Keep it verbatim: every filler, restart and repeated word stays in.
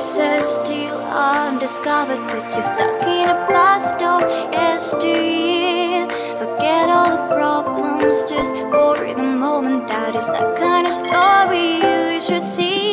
pieces still undiscovered, but you're stuck in a blast of yesteryear. Forget all the problems just for the moment. That is the kind of story you should see.